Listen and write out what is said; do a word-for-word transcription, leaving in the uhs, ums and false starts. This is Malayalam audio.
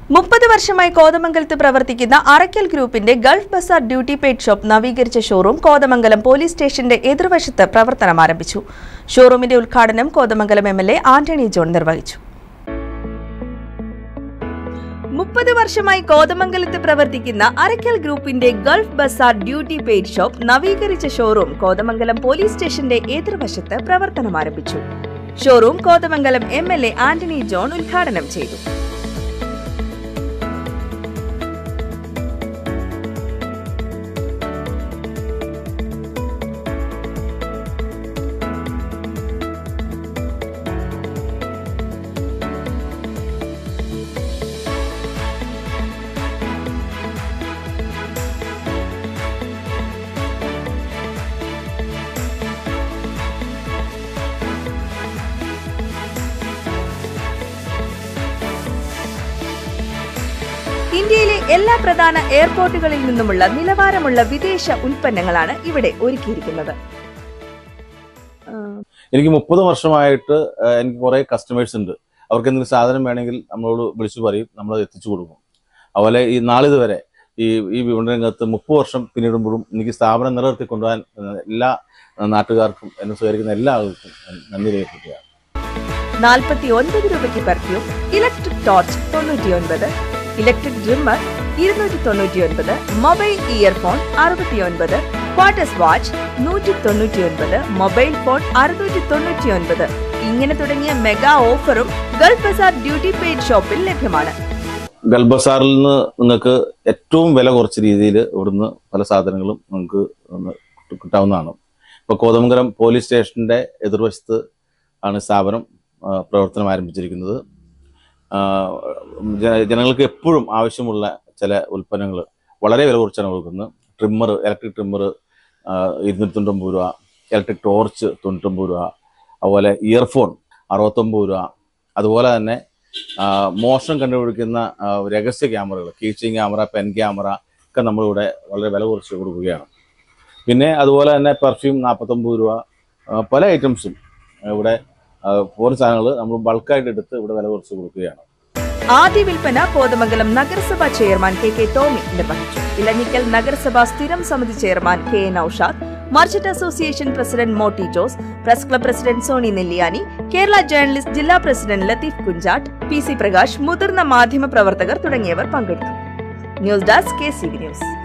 മുപ്പത് വർഷമായി കോതമംഗലത്ത് പ്രവർത്തിക്കുന്ന അറയ്ക്കൽ ഗ്രൂപ്പിന്റെ Gulf Bazaar duty paid shop നവീകരിച്ച ഷോറൂം കോതമംഗലം പോലീസ് സ്റ്റേഷന്റെ എതിർവശത്ത് പ്രവർത്തനം ആരംഭിച്ചു. ഷോറൂമിന്റെ ഉദ്ഘാടനം Kothamangalam M L A Antony John നിർവഹിച്ചു. മുപ്പത് വർഷമായി കോതമംഗലത്ത് പ്രവർത്തിക്കുന്ന അറയ്ക്കൽ ഗ്രൂപ്പിന്റെ Gulf Bazaar duty paid shop നവീകരിച്ച ഷോറൂം കോതമംഗലം പോലീസ് സ്റ്റേഷന്റെ എതിർവശത്ത് പ്രവർത്തനം ആരംഭിച്ചു. Showroom Kothamangalam M L A Antony John ഉദ്ഘാടനം ചെയ്തു. ഇന്ത്യയിലെ എല്ലാ പ്രധാന എയർപോർട്ടുകളിൽ നിന്നുമുള്ള നിലവാരമുള്ള വിദേശ ഉൽപ്പന്നങ്ങളാണ് ഇവിടെ ഒരുക്കിയിരിക്കുന്നത്. എനിക്ക് മുപ്പത് വർഷമായിട്ട് എനിക്ക് കുറെ കസ്റ്റമേഴ്സ് ഉണ്ട്. അവർക്ക് എന്തെങ്കിലും സാധനം വേണമെങ്കിൽ നമ്മളോട് വിളിച്ചു പറയും, നമ്മൾ എത്തിച്ചു കൊടുക്കും. അതുപോലെ ഈ നാളിതുവരെ ഈ ഈ വിപണനരംഗത്ത് മുപ്പത് വർഷം പിന്നിടുമ്പോഴും എനിക്ക് സ്ഥാപനം നിലനിർത്തി കൊണ്ടുപോകാൻ എല്ലാ നാട്ടുകാർക്കും എന്നെ സ്വീകരിക്കുന്ന എല്ലാ ആളുകൾക്കും നന്ദി രേഖപ്പെടുത്തുകയാണ്. നാൽപ്പത്തി ഒൻപത് രൂപയ്ക്ക് പെർഫ്യൂം, ഇലക്ട്രിക് ടോർച്ച് തൊണ്ണൂറ്റി ഒൻപത്, ഇലക്ട്രിക് ഡ്രിമ്മർ ഇരുന്നൂറ്റി തൊണ്ണൂറ്റി ഒൻപത്, മൊബൈൽ ഇയർഫോൺ അറുപത്തി ഒൻപത്, ക്വാർട്ടേഴ്സ് വാച്ച് നൂറ്റി തൊണ്ണൂറ്റി ഒൻപത്, മൊബൈൽ ഫോൺ അറുന്നൂറ്റി തൊണ്ണൂറ്റി ഒൻപത്, ഇങ്ങനെ തുടങ്ങിയ മെഗാ ഓഫറും ഗൾഫ് ബസാർ ഡ്യൂട്ടി പെയ്ഡ് ഷോപ്പിൽ ലഭ്യമാണ്. ഗൾഫ് ബസാറിൽ നിന്ന് നിങ്ങൾക്ക് ഏറ്റവും വില കുറച്ച രീതിയിൽ ഇവിടുന്ന് പല സാധനങ്ങളും നിങ്ങൾക്ക് കിട്ടാവുന്നതാണ്. ഇപ്പോൾ കോതമംഗലം പോലീസ് സ്റ്റേഷന്റെ എതിർവശത്ത് ആണ് സ്ഥാപനം പ്രവർത്തനം ആരംഭിച്ചിരിക്കുന്നത്. ജനങ്ങൾക്ക് എപ്പോഴും ആവശ്യമുള്ള ചില ഉൽപ്പന്നങ്ങൾ വളരെ വില കുറച്ചാണ് കൊടുക്കുന്നത്. ട്രിമ്മർ, ഇലക്ട്രിക് ട്രിമ്മർ ഇരുന്നൂറ്റി തൊണ്ണൂറ്റൊമ്പത് രൂപ, ഇലക്ട്രിക് ടോർച്ച് തൊണ്ണൂറ്റൊമ്പത് രൂപ, അതുപോലെ ഇയർഫോൺ അറുപത്തൊമ്പത് രൂപ, അതുപോലെ തന്നെ മോഷണം കണ്ടുപിടിക്കുന്ന രഹസ്യ ക്യാമറകൾ, കീച്ചിങ് ക്യാമറ, പെൻ ക്യാമറ ഒക്കെ നമ്മളിവിടെ വളരെ വില കുറച്ച് കൊടുക്കുകയാണ്. പിന്നെ അതുപോലെ തന്നെ പെർഫ്യൂം നാൽപ്പത്തൊമ്പത് രൂപ, പല ഐറ്റംസും ഇവിടെ ഫോറിൻ സാധനങ്ങൾ നമ്മൾ ബൾക്കായിട്ട് എടുത്ത് ഇവിടെ വില കുറച്ച് കൊടുക്കുകയാണ്. ആദ്യ വിൽപ്പന കോതമംഗലം നഗരസഭാ ചെയർമാൻ കെ കെ ടോമി നിർവഹിച്ചു. ഇലഞ്ഞിക്കൽ നഗരസഭാ സ്ഥിരം സമിതി chairman K A Noushad, merchant association president Motti Jose, press club president Soni Nelliyani, Kerala journalist ജില്ലാ president Latheef Kunjattu, P C Prakash, മുതിർന്ന മാധ്യമ പ്രവർത്തകർ തുടങ്ങിയവർ പങ്കെടുത്തു. News desk K C V news.